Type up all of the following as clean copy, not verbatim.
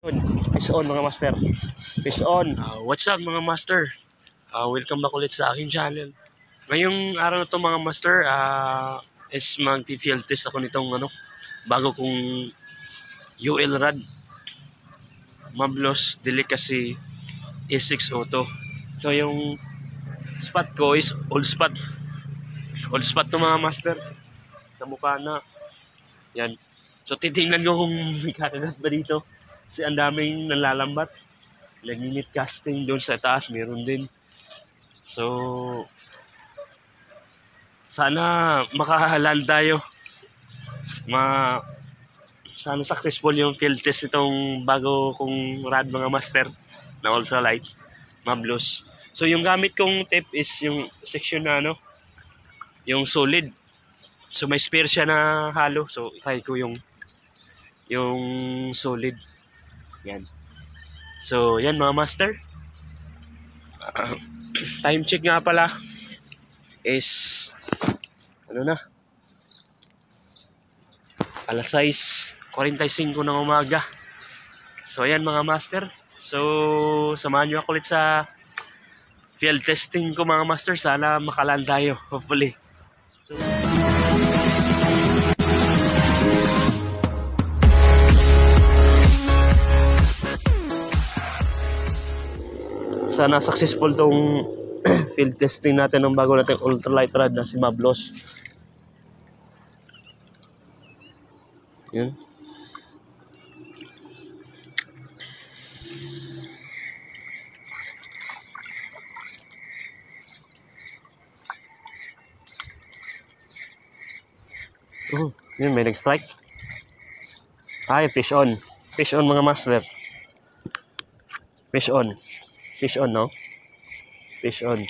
Fish on mga master. Fish on. What's up mga master? Welcome back ulit sa aking channel. Ngayong araw na to mga master, is mag-field test ako nitong bago kong UL rod. Mablos Delicacy A6 Auto. So yung spot ko is old spot. Old spot to mga master. Sa mukha na. Yan. So titingnan ko kung may kakagat ba dito. Kasi ang daming nalalambat. Nag-unit casting doon sa taas, meron din. So, sana makahalan tayo. Sana successful yung field test itong bago kong rod mga master na ultralight, Mablos. So, yung gamit kong tape is yung section na yung solid. So, may spare siya na halo. So, try ko yung solid. Yan. So, yan mga master. Time check nga pala is alas 6:45 ng umaga. So, ayan mga master. So, samahan nyo ako ulit sa field testing ko mga master. Sana makalan tayo, hopefully. So, sana successful tong field testing natin ng bago natin ultralight rod na si Mablos. Yun. Yun, may nag-strike. Ay, fish on. Fish on mga master. Fish on. Fish on, no? Fish on.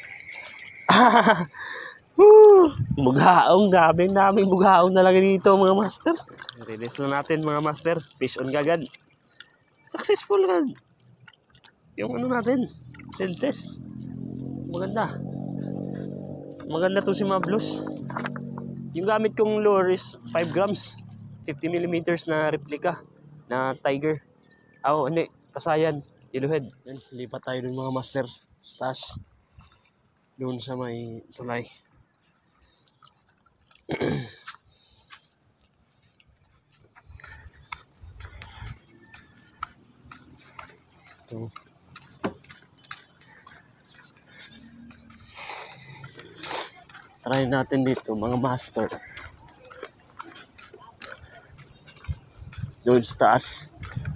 Bughaong. Gabing namin bughaong talaga dito mga master. Release na natin mga master. Fish on kagad. Successful agad. Yung natin. Field test. Maganda. Maganda to si Mablos. Yung gamit kong lure is 5 grams. 50mm na replica na Tiger. Hindi. Kasayan. Yellowhead. Lipat tayo dun mga master. Stas. Doon sa may tulay. Ito. Try natin dito mga master. Doon sa taas.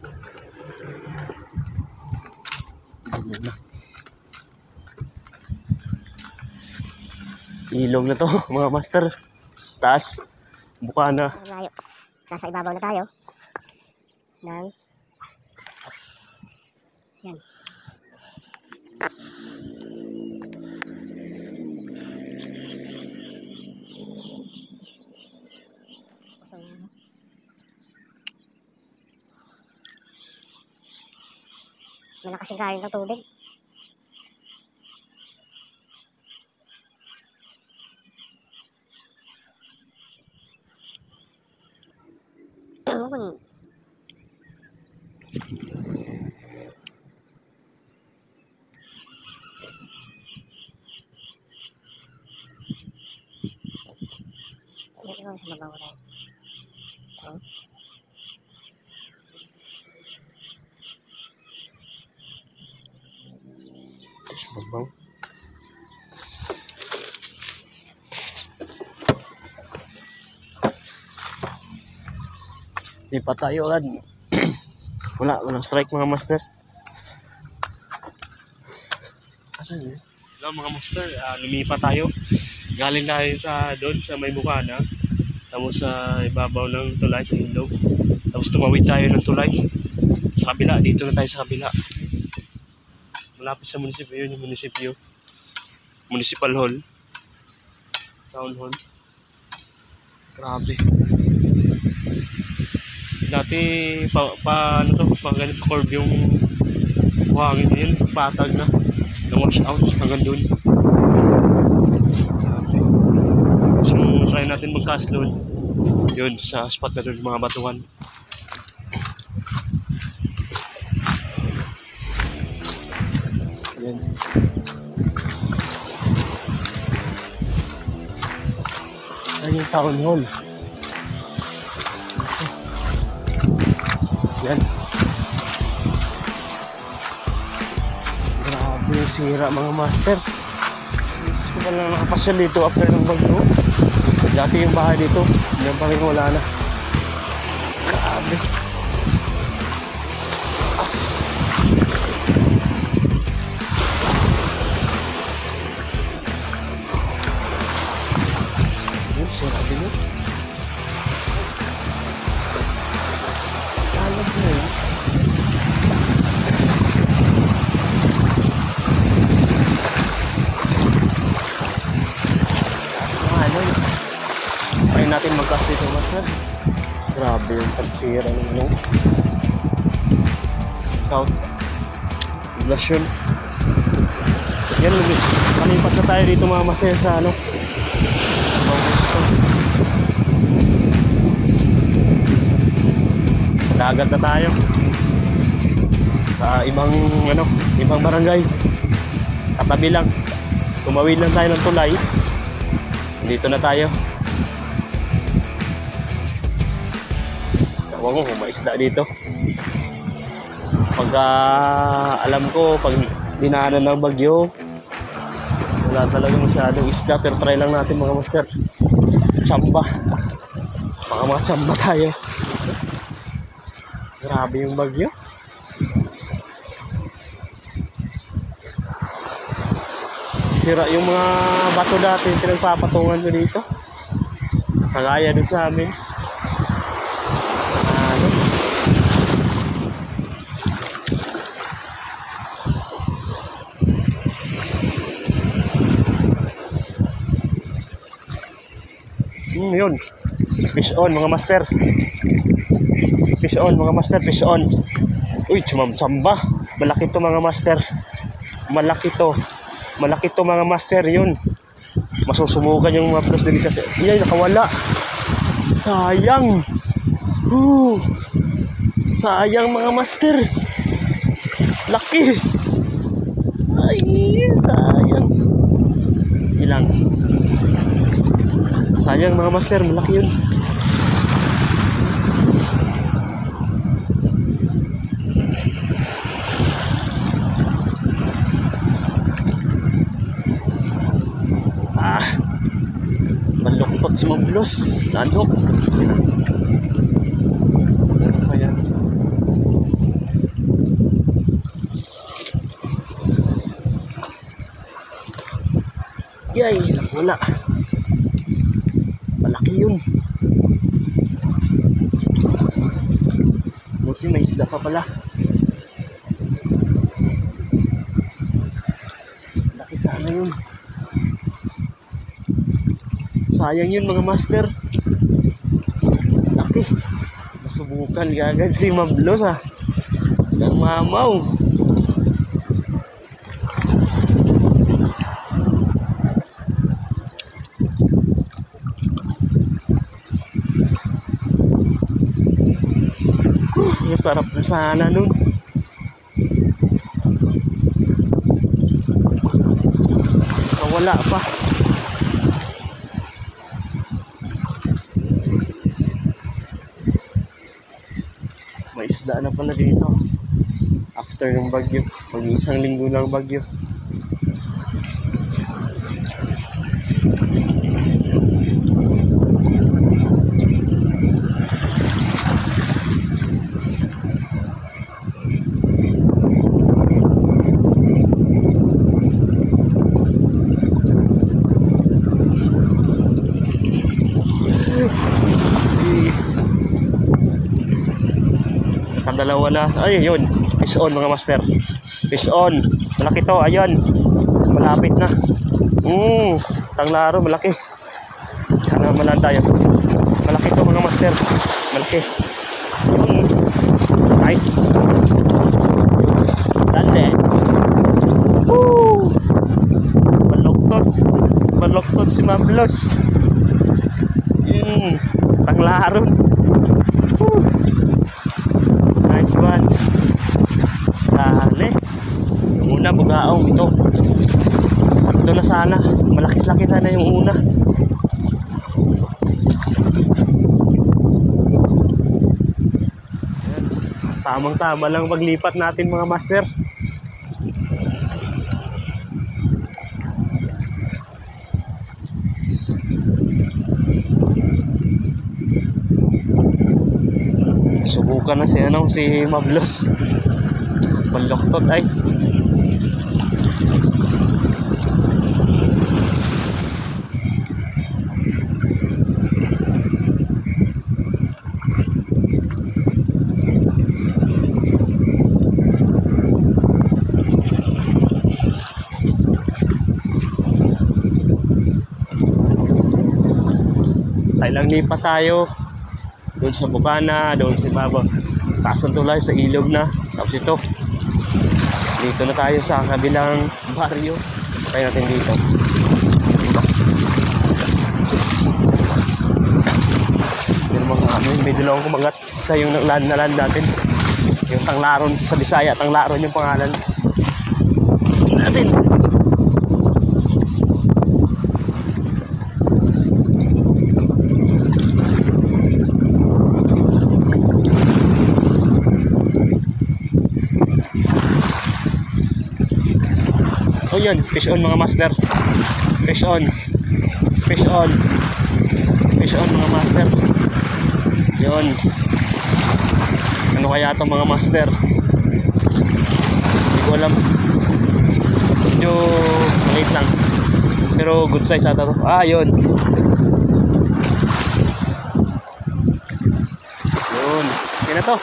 Ilog na to mga master. Taas. Buka na. Malayo. Nasa ibabaw na tayo. Yan. Malakas yung kain ng tubig. Dito ko sa mabaw rin. Ito sa babaw. Lipat tayo agad. Walang strike mga master. Asan yun? Hello mga master, lumipat tayo. Galing tayo doon sa may bukana. Tapos sa ibabaw ng tulay sa ilog. Tapos tumawid tayo ng tulay. Sa kabila, dito na tayo sa kabila. Malapit sa munisipyo yun, yung munisipyo. Municipal Hall. Town Hall. Grabe. Dati pa ganito curve yung buhangin yun, patag na wash out hanggang dun. So try natin mag-cast load yun sa spot na dun, mga batuhan. Yan. Ayan yung town hall. Yan. Grabe yung sira mga master. Gusto ko pa lang nakapasyal dito after ng bagyo. Dati yung bahay dito, yan pa rin wala na. Grabe. As. Yun, sira din yun. Alam mo yun. Kaya natin magkasya ito, master. Grabe yung pagsira ng ano. South Blasyon. Yan, kalipat na tayo dito mga master sa ano. Sa dagat na tayo. Sa ibang ano, ibang barangay. Katabi lang. Tumawid lang tayo ng tulay. Dito na tayo. Huwag mo kung maisda dito. Pagka alam ko, pag dinaanan ng bagyo, wala talaga masyadong isda. Pero try lang natin mga master. Tsamba. Mga tsamba tayo. Grabe yung bagyo. Sira yung mga bato dati pinagpapatungan ko dito. Kagaya doon sa amin. Sa ano. Yun. Fish on mga master. Fish on mga master, fish on. Uy, tsamba. Malaki to mga master. Malaki to. Malaki to mga master, yun. Masusubukan yung mga plus din kasi. Yan, nakawala. Sayang. Sayang mga master. Laki. Ay, sayang. Ilang. Sayang mga master, malaki yun. Maluktot si Mablos. Landok. Ayan. Yay, wala. Malaki yun. Buti may isda pa pala. Laki sana yun. Sayang yun mga master. Laki. Masubukan agad si Mablos ha. Ng mamaw. Masarap na sana nun. Wala pa. May isda na pala dito. After ng bagyo. Mag-isang linggo ng bagyo. Dalawa na. Ay, yun. Fish on mga master. Fish on. Malaki to. Ayan. Malapit na. Tanglaro. Malaki. Sana malan tayo. Malaki to mga master. Malaki. Nice. Dali. Woo! Baloktot. Baloktot si Mablos. Tanglaro. Nice one. Dali. Muna buka Bugaong ito. Ito na sana. Malakis-laki sana yung una. Ayan. Tamang-tama lang paglipat natin mga master. Subukan na si Mablos. Baloktot ay. Ilang lipat tayo doon sa Bukana, doon sa Baba, taas ng tulay sa ilog na. Tapos ito, dito na tayo sa kabilang baryo. Kaya natin dito. Yan mga may dalawang kumagat. Isa yung naland natin, yung Tanglaron sa Bisaya. Tanglaron yung pangalan natin. Oh yun, fish on mga master. Fish on. Fish on. Fish on mga master. Yun. Ano kaya ito mga master? Hindi ko alam. Medyo maliit lang. Pero good size ata to. Ah, yun. Yun. Yan na to.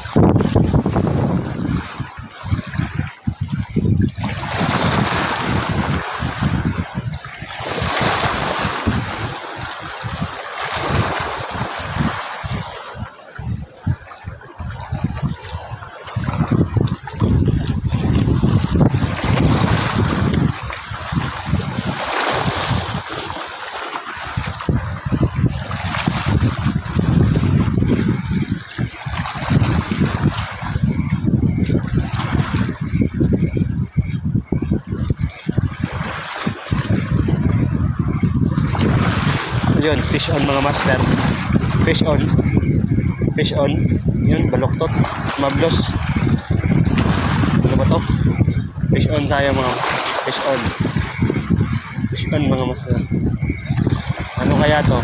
Yun, fish on mga master. Fish on. Fish on. Yun, baloktot. Mablos. Ano ba to? Fish on tayo mga. Fish on. Fish on mga master. Ano kaya to?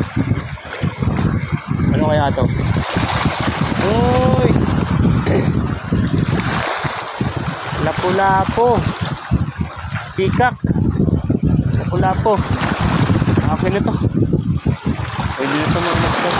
Ano kaya to? Uy! Lapu-lapo. Pikak. Lapu-lapo. Okay na to. Pwede na ito mga master.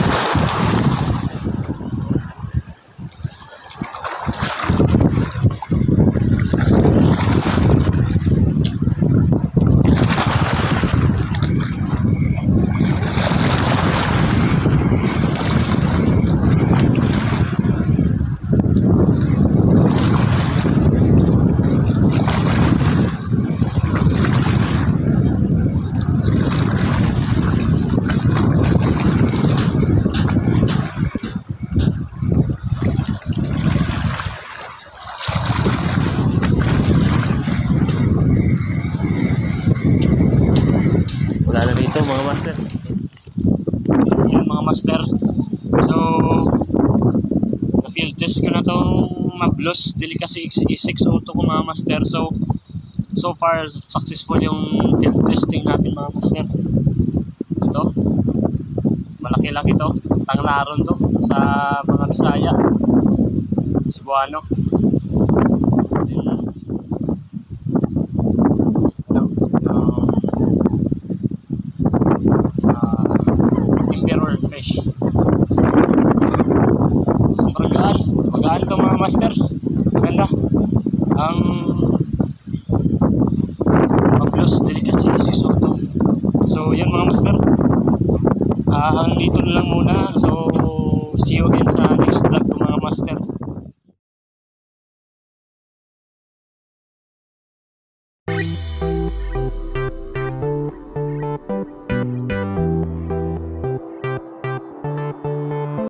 Wala na dito mga master. Yan mga master. So na-field test ko na itong Mablos Delicacy E602 ko mga master. So far successful yung field testing natin mga master. Ito malaki-laki to. Tanglaron to sa mga Bisaya, Cebuano. Fish. Sobrang gaan. Magaan to mga master. Maganda. Ang Mablos Delicacy E602. So yan mga master. Hanggang dito na lang muna. So see you again sa next vlog to mga master.